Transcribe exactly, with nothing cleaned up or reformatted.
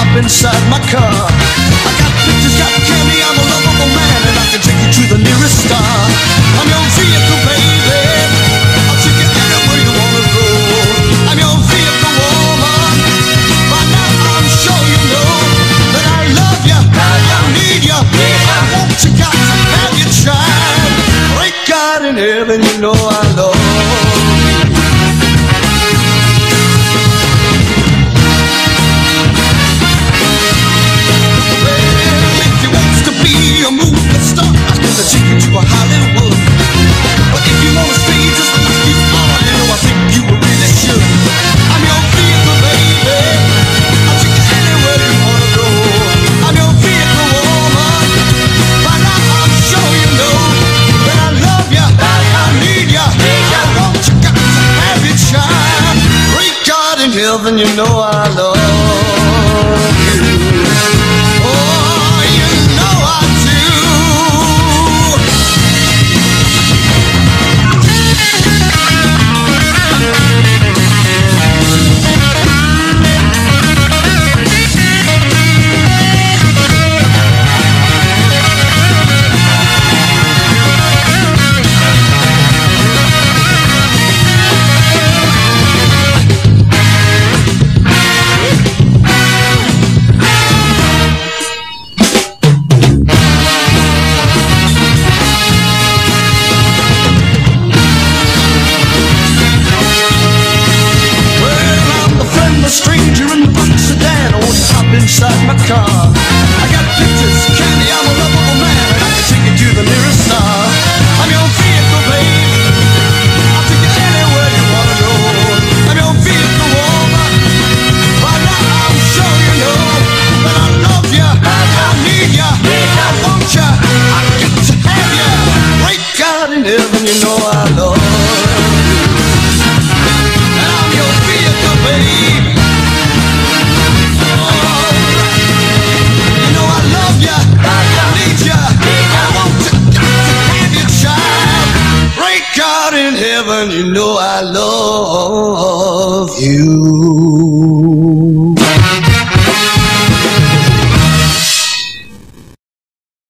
hop inside my car. I got pictures, got candy, I'm a lovable man, and I can take you to the nearest star. I'm your vehicle, baby. I'll take you anywhere you wanna go. I'm your vehicle, woman. By now I'm sure you know that I love you, I need you, I want you, got to have your child. Great God in heaven, you know I love you. Be a movie star, I'm gonna take you to a Hollywood. But if you wanna stay just like you are, you know I think you really should. I'm your vehicle, baby. I'll take you anywhere you wanna go. I'm your vehicle, woman. By now I'm sure you know that I love you, I need you, I want you, got to have your child. Great God in heaven, you know I love you. Inside my car, I got pictures, candy, I'm a lovable man, and I can take you to the nearest star. I'm your vehicle, babe. I'll take you anywhere you wanna go. I'm your vehicle, woman. By now I'm sure you know that I love you, I need you, I want you, I got to have you. Great God in heaven, you know I love you. And I'm your vehicle, babe. God in heaven, you know I love you.